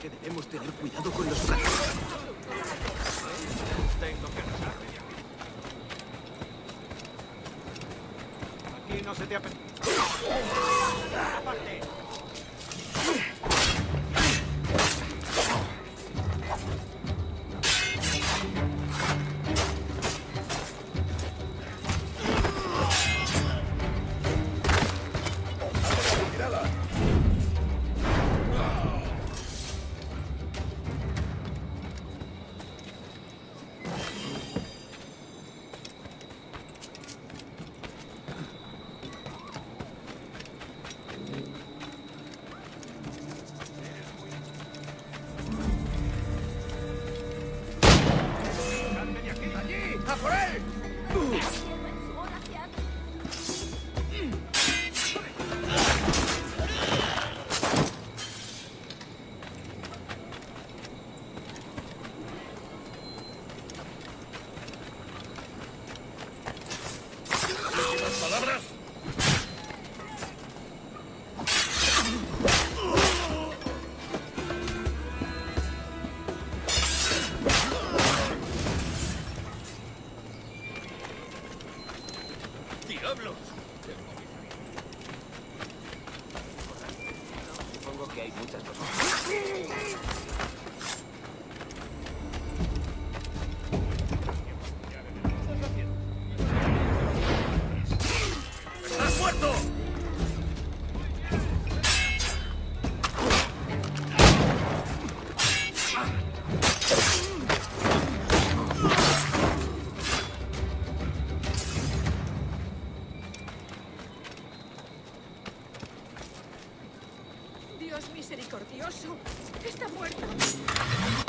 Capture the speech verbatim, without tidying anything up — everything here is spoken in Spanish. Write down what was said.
que debemos tener cuidado con los gatos. Tengo que alejarme de aquí. Aquí no se te apetece. ¡Aparte! ¡A por él! ¿Últimas palabras? ¡Diablos! Supongo que hay muchas cosas. ¡Estás muerto! Dios misericordioso. Está muerto.